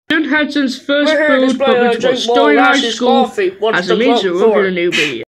Student Hudson's first food public was story high school as a means of a newbie.